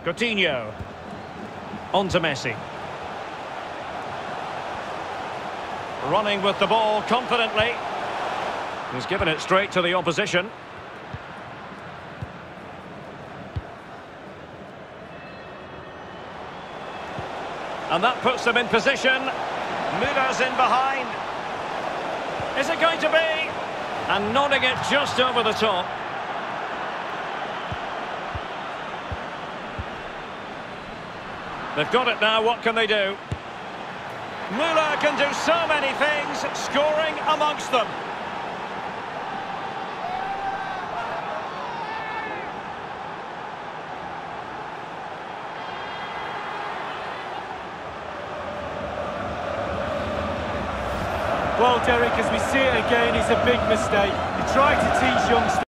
Coutinho. On to Messi. Running with the ball confidently. He's given it straight to the opposition. And that puts them in position. Müller's in behind. Is it going to be? And nodding it just over the top. They've got it now, what can they do? Müller can do so many things, scoring amongst them. Well, Derek, as we see it again, it's a big mistake. He tried to teach youngsters.